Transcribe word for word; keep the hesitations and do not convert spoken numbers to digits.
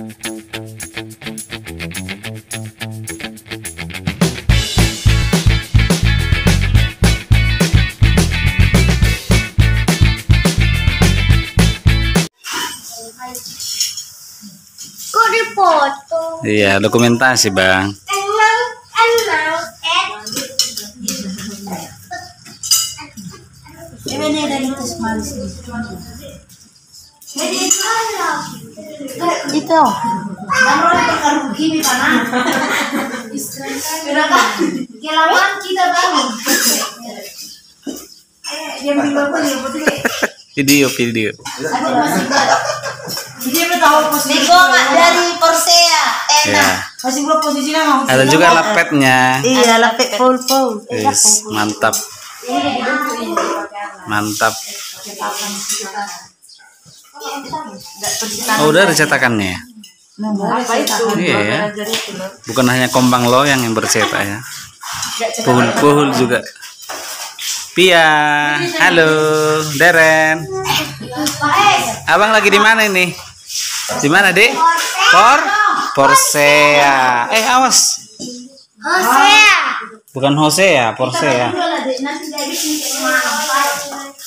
Kok dipoto? Iya, dokumentasi bang. Emang emang eh. Ini dari tes malis itu. Baru perkara begini panas. Kenapa? Kelamaan kita bangun. Yang bilang apa nih? Video video. Aku masih dia tahu posisi. Bego dari Porsea. Enak. Ya. Masih belum posisinya mau. Ada juga lapetnya. Iya, lapet full full. Yes, mantap. Mantap. Oh, udah ada cetakannya ya? Apa itu? Iya ya. Bukan hanya Kombang lo yang yang bercetak ya. Puhul-puhul juga. Pia, halo, Deren. Abang lagi di mana ini? Di mana, Dek? Por? Porsea. Eh, awas. Hosea. Bukan Hosea, Porsea.